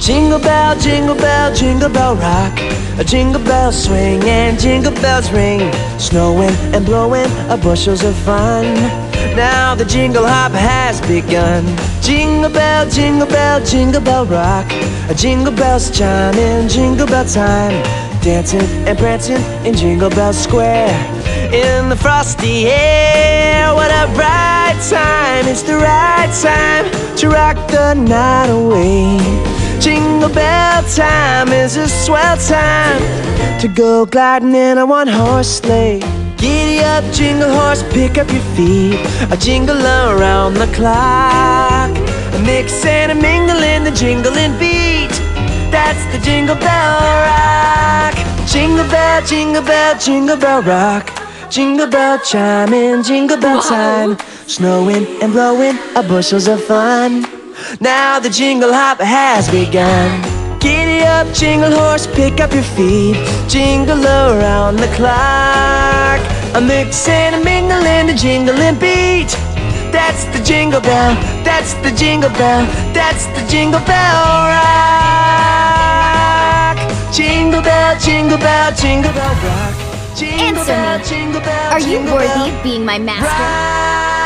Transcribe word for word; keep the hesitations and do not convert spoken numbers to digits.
Jingle bell, jingle bell, jingle bell rock. A jingle bell swing and jingle bells ring. Snowing and blowing a bushels of fun. Now the jingle hop has begun. Jingle bell, jingle bell, jingle bell rock. A jingle bells chiming, jingle bell time. Dancing and prancing in Jingle Bell Square. In the frosty air, what a bright time. It's the right time to rock the night away. Jingle bell time is a swell time to go gliding in a one-horse sleigh. Giddy up, jingle horse, pick up your feet. A jingle around the clock. A mix and a mingle in the jingling beat. That's the Jingle Bell Rock. Jingle bell, jingle bell, jingle bell rock. Jingle bell chiming, jingle bell time. Snowing and blowing a bushels of fun. Now the jingle hop has begun. Giddy up, jingle horse, pick up your feet. Jingle around the clock. A mix and a mingle in the jingling beat. That's the Jingle Bell, that's the Jingle Bell, that's the Jingle Bell Rock. Jingle bell, jingle bell, jingle bell rock. Jingle Answer bell, me. jingle bell, Are you jingle worthy bell of being my master? rock.